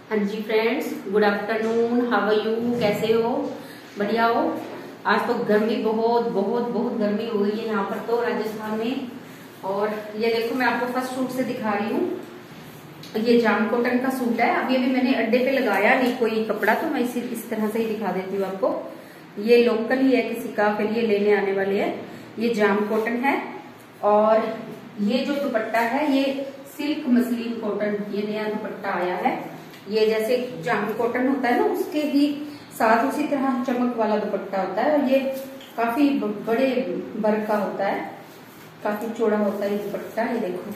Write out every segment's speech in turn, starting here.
हाँ जी friends, good afternoon. How are you? कैसे हो? बढ़िया हो? आज तो गर्मी बहुत बहुत बहुत गर्मी हो गई है यहाँ पर तो राजस्थान में। और ये देखो, मैं आपको फर्स्ट सूट से दिखा रही हूँ। ये जाम कॉटन का सूट है। अभी अभी मैंने अड्डे पे लगाया नहीं कोई कपड़ा, तो मैं इस तरह से ही दिखा देती हूँ आपको। ये लोकल ही है, किसी का फिर ये लेने आने वाले है। ये जाम कॉटन है और ये जो दुपट्टा है ये सिल्क मसलिन कॉटन, ये नया दुपट्टा आया है। ये जैसे जाम कॉटन होता है ना, उसके ही साथ उसी तरह चमक वाला दुपट्टा होता है। और ये काफी बड़े वर्क का होता है, काफी चौड़ा होता है ये दुपट्टा। ये देखो,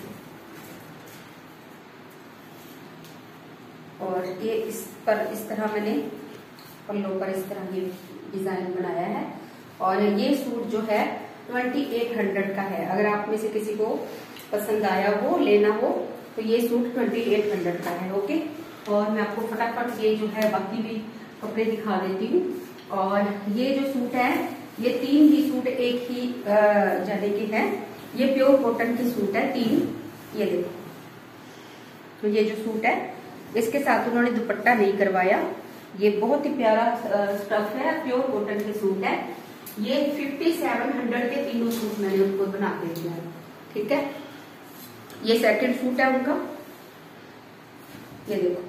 और ये इस पर इस तरह मैंने पल्लों पर इस तरह ये डिजाइन बनाया है। और ये सूट जो है 2800 का है। अगर आप में से किसी को पसंद आया हो, लेना हो, तो ये सूट 2800 का है। ओके, और मैं आपको फटाफट ये जो है बाकी भी कपड़े दिखा देती हूँ। और ये जो सूट है, ये 3 ही सूट एक ही जाने के हैं। ये प्योर कॉटन के सूट है 3। ये देखो, तो ये जो सूट है इसके साथ उन्होंने दुपट्टा नहीं करवाया। ये बहुत ही प्यारा स्टफ है, प्योर कॉटन के सूट है। ये 5700 के तीनों सूट मैंने उनको बना के दिया है। ठीक है, ये सेकंड सूट है उनका। ये देखो,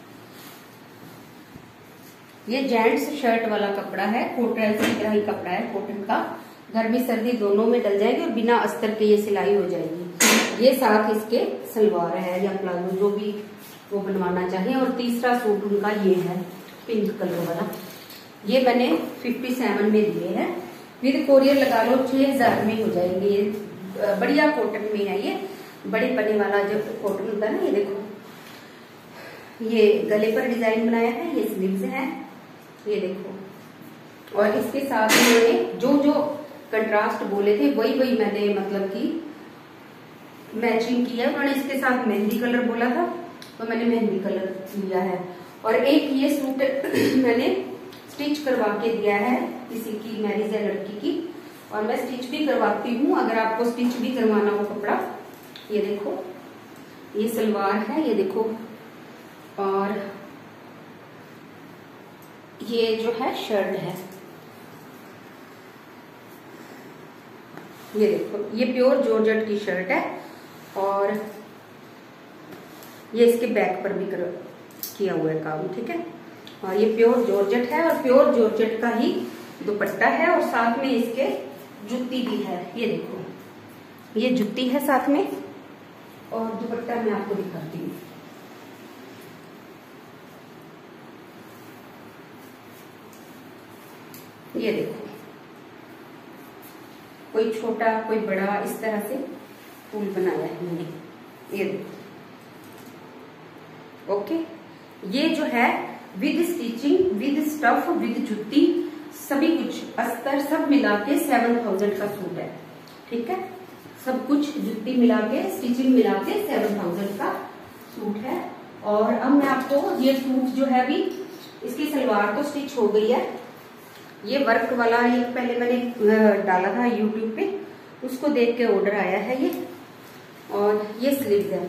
ये जेंट्स शर्ट वाला कपड़ा है, कॉटन की तरह ही कपड़ा है, कॉटन का। गर्मी सर्दी दोनों में डल जाएगी और बिना अस्तर के ये सिलाई हो जाएगी। ये साथ इसके सलवार है या प्लाजो, जो भी वो बनवाना चाहे। और तीसरा सूट उनका ये है पिंक कलर वाला। ये मैंने 57 में दिए हैं, विद कोरियर लगा लो 6000 में हो जाएंगे। ये बढ़िया कॉटन में है, ये बड़े पन्ने वाला जो कॉटन होता है ना। ये देखो, ये गले पर डिजाइन बनाया है, ये स्लीव्स है। ये देखो, और इसके साथ मैंने जो जो कंट्रास्ट बोले थे वही वही मैंने मतलब कि मैचिंग किया। उन्होंने इसके साथ मेहंदी कलर बोला था, तो मैंने मेहंदी कलर लिया है। और एक ये सूट मैंने स्टिच करवा के दिया है, किसी की मैरिज है लड़की की, और मैं स्टिच भी करवाती हूँ। अगर आपको स्टिच भी करवाना हो कपड़ा, ये देखो, ये सलवार है। ये देखो, और ये जो है शर्ट है। ये देखो, ये प्योर जॉर्जेट की शर्ट है। और ये इसके बैक पर भी किया हुआ है काम। ठीक है, और ये प्योर जॉर्जेट है और प्योर जॉर्जेट का ही दुपट्टा है। और साथ में इसके जुत्ती भी है। ये देखो, ये जुत्ती है साथ में। और दुपट्टा मैं आपको दिखाती हूँ। ये देखो, कोई छोटा कोई बड़ा, इस तरह से फूल बनाया है मैंने। ये देखो, ओके। ये जो है with stitching, with stuff, with jutti, सभी कुछ अस्तर सब मिला के 7000 का सूट है। ठीक है, सब कुछ जुत्ती मिला के, स्टिचिंग मिला के 7000 का सूट है। और अब मैं आपको ये सूट जो है, अभी इसकी सलवार तो स्टिच हो गई है। ये वर्क वाला, ये पहले मैंने डाला था यूट्यूब पे, उसको देख के ऑर्डर आया है ये। और ये स्लीव्स है।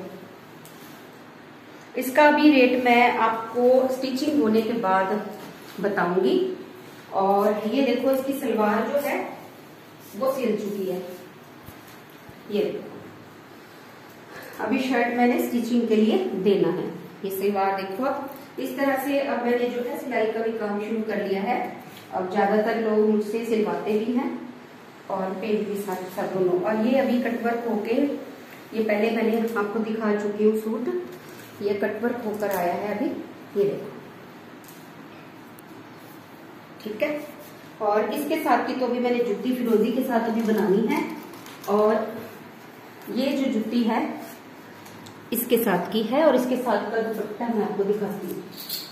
इसका भी रेट मैं आपको स्टिचिंग होने के बाद बताऊंगी। और ये देखो, इसकी सलवार जो है वो सिल चुकी है। ये देखो, अभी शर्ट मैंने स्टिचिंग के लिए देना है। ये सलवार देखो, अब इस तरह से अब मैंने जो है सिलाई का भी काम शुरू कर लिया है। अब ज्यादातर लोग मुझसे सिलवाते भी हैं और पेंट भी साथ दोनों। और ये अभी कटवर्क होके, ये पहले मैंने आपको दिखा चुकी हूँ सूट, ये कटवर्क होकर आया है अभी। ये देखो, ठीक है। और इसके साथ की तो भी मैंने जुत्ती फिरोजी के साथ अभी बनानी है। और ये जो जुत्ती है इसके साथ की है, और इसके साथ का दुपट्टा मैं आपको दिखाती हूँ।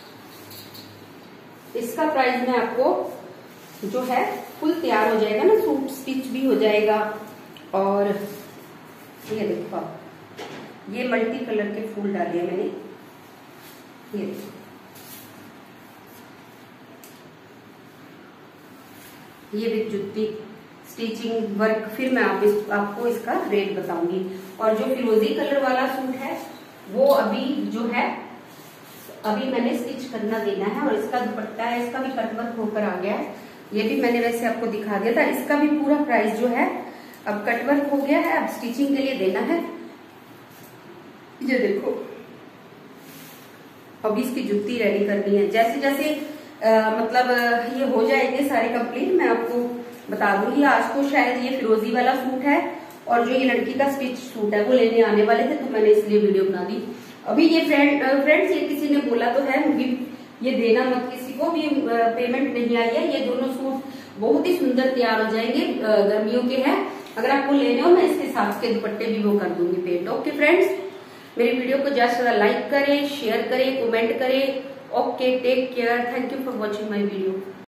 इसका प्राइस मैं आपको जो है फुल तैयार हो जाएगा ना, सूट स्टिच भी हो जाएगा। और ये देखो, ये मल्टी कलर के फूल डाले हैं मैंने। ये देखो, ये भी जुत्ती, स्टिचिंग, वर्क, फिर मैं आपको इसका रेट बताऊंगी। और जो फिरोजी कलर वाला सूट है वो अभी जो है अभी मैंने स्टिच करना देना है। और इसका दुपट्टा है, इसका भी कटवर्क होकर आ गया है। ये भी मैंने वैसे आपको दिखा दिया था। इसका भी पूरा प्राइस जो है अब कटवर्क हो गया है, अब स्टिचिंग के लिए देना है। ये देखो, अभी इसकी जुत्ती रेडी करनी है। जैसे जैसे मतलब ये हो जाएंगे सारे कंप्लीट, मैं आपको बता दूंगी। आज तो शायद ये फिरोजी वाला सूट है और जो ये लड़की का स्टिच सूट है वो लेने आने वाले थे, तो मैंने इसलिए वीडियो बना दी। अभी ये फ्रेंड्स ये किसी ने बोला तो है मुझे ये देना मत किसी को भी, पेमेंट नहीं आई है। ये दोनों सूट बहुत ही सुंदर तैयार हो जाएंगे, गर्मियों के हैं। अगर आपको लेने हो मैं इसके साथ के दुपट्टे भी वो कर दूंगी पेंट। ओके फ्रेंड्स, मेरी वीडियो को ज्यादा से ज्यादा लाइक करें, शेयर करें, कमेंट करें। Okay, take care, thank you for watching my video.